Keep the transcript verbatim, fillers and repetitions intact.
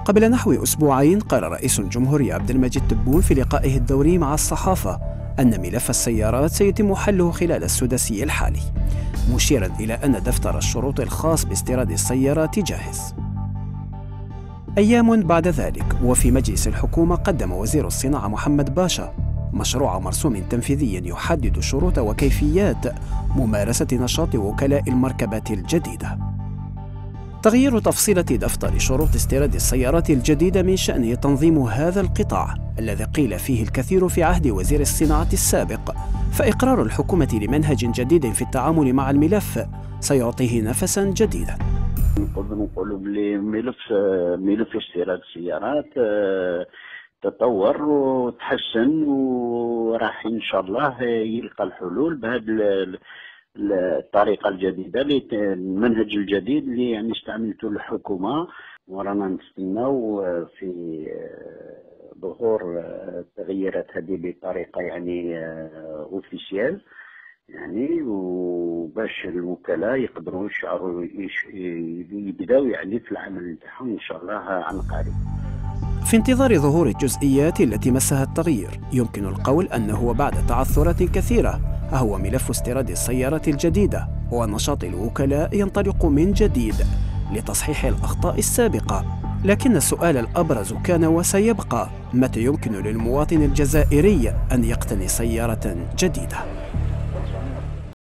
قبل نحو أسبوعين قال رئيس الجمهورية عبد المجيد تبون في لقائه الدوري مع الصحافة أن ملف السيارات سيتم حله خلال السداسي الحالي، مشيرا إلى أن دفتر الشروط الخاص باستيراد السيارات جاهز. أيام بعد ذلك وفي مجلس الحكومة قدم وزير الصناعة محمد باشا مشروع مرسوم تنفيذي يحدد شروط وكيفيات ممارسة نشاط وكلاء المركبات الجديدة. تغيير تفصيلة دفتر شروط استيراد السيارات الجديدة من شأنه تنظيم هذا القطاع الذي قيل فيه الكثير في عهد وزير الصناعة السابق، فإقرار الحكومة لمنهج جديد في التعامل مع الملف سيعطيه نفسا جديدا. نقدر نقولوا بلي ملف ملف استيراد السيارات تطور وتحسن وراح ان شاء الله يلقى الحلول بهذه الطريقه الجديده، المنهج الجديد اللي يعني استعملته الحكومه، ورانا نستناو في ظهور التغييرات هذه بطريقه يعني اوفيسيال، يعني وباش الوكلاء يقدروا يشعروا يبداو يعني في العمل تاعهم ان شاء الله عن قريب. في انتظار ظهور الجزئيات التي مسها التغيير، يمكن القول أنه بعد تعثرات كثيرة هو ملف استيراد السيارات الجديدة ونشاط الوكلاء ينطلق من جديد لتصحيح الأخطاء السابقة، لكن السؤال الأبرز كان وسيبقى: متى يمكن للمواطن الجزائري أن يقتني سيارة جديدة؟